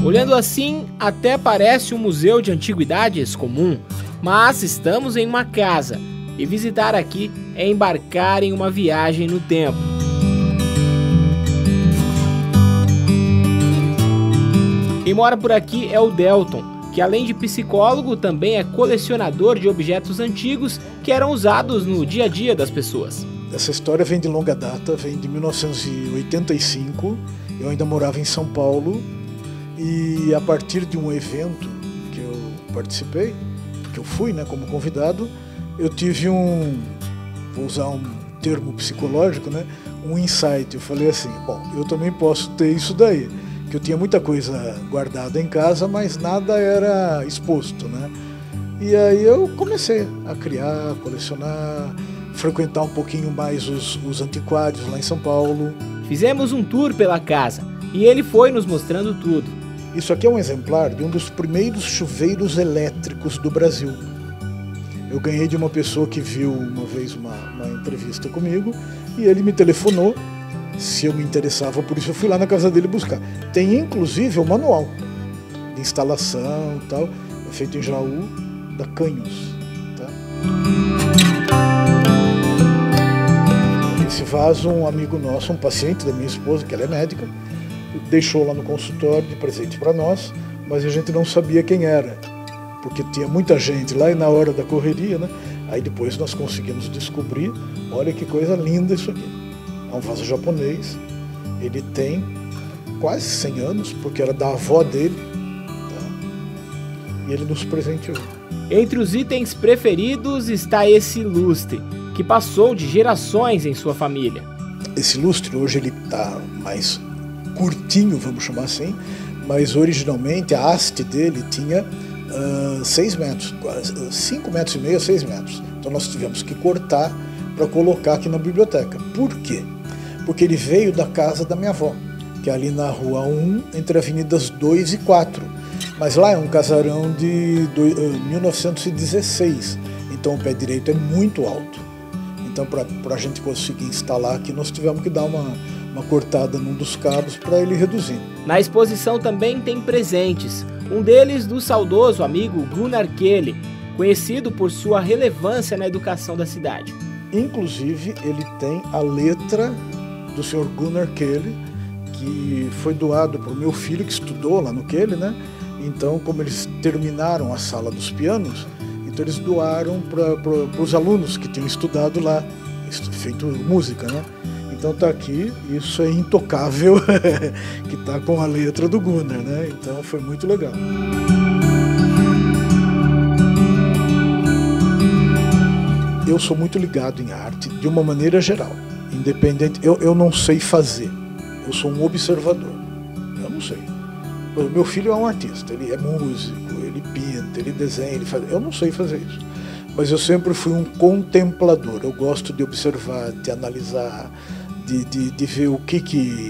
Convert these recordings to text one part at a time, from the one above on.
Olhando assim, até parece um museu de antiguidades comum, mas estamos em uma casa e visitar aqui é embarcar em uma viagem no tempo. Quem mora por aqui é o Delton, que além de psicólogo também é colecionador de objetos antigos que eram usados no dia a dia das pessoas. Essa história vem de longa data, vem de 1985, eu ainda morava em São Paulo e a partir de um evento que eu participei, que eu fui, né, como convidado, eu tive vou usar um termo psicológico, né, um insight. Eu falei assim, bom, eu também posso ter isso daí, que eu tinha muita coisa guardada em casa, mas nada era exposto, né? E aí eu comecei a criar, colecionar, frequentar um pouquinho mais os antiquários lá em São Paulo. Fizemos um tour pela casa e ele foi nos mostrando tudo. Isso aqui é um exemplar de um dos primeiros chuveiros elétricos do Brasil. Eu ganhei de uma pessoa que viu uma vez uma entrevista comigo e ele me telefonou se eu me interessava por isso. Eu fui lá na casa dele buscar. Tem inclusive o manual de instalação e tal, feito em Jaú, da Canhos. Tá? Esse vaso, um amigo nosso, um paciente da minha esposa, que ela é médica, deixou lá no consultório de presente para nós, mas a gente não sabia quem era, porque tinha muita gente lá e na hora da correria, né? Aí depois nós conseguimos descobrir, olha que coisa linda isso aqui. É um vaso japonês, ele tem quase 100 anos, porque era da avó dele, tá? E ele nos presenteou. Entre os itens preferidos está esse lustre, que passou de gerações em sua família. Esse lustre hoje ele está mais curtinho, vamos chamar assim, mas originalmente a haste dele tinha 6 metros, 5 metros e meio a 6 metros. Então nós tivemos que cortar para colocar aqui na biblioteca. Por quê? Porque ele veio da casa da minha avó, que é ali na rua 1, entre avenidas 2 e 4. Mas lá é um casarão de 1916, então o pé direito é muito alto. Então para a gente conseguir instalar aqui, nós tivemos que dar uma cortada num dos cabos para ele reduzir. Na exposição também tem presentes, um deles do saudoso amigo Gunnar Kelly, conhecido por sua relevância na educação da cidade. Inclusive, ele tem a letra do Sr. Gunnar Kelly, que foi doado para o meu filho, que estudou lá no Kelly, né? Então, como eles terminaram a sala dos pianos, então eles doaram para os alunos que tinham estudado lá, feito música, né? Então tá aqui, isso é intocável, que tá com a letra do Gunnar, né? Então foi muito legal. Eu sou muito ligado em arte, de uma maneira geral, independente. Eu não sei fazer, eu sou um observador, eu não sei. Meu filho é um artista, ele é músico, ele pinta, ele desenha, ele faz. Eu não sei fazer isso, mas eu sempre fui um contemplador. Eu gosto de observar, de analisar, de ver o que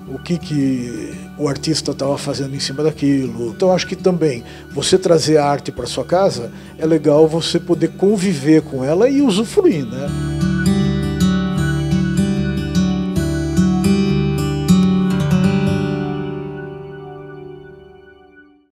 o artista estava fazendo em cima daquilo. Então acho que também você trazer a arte para sua casa é legal, você poder conviver com ela e usufruir, né?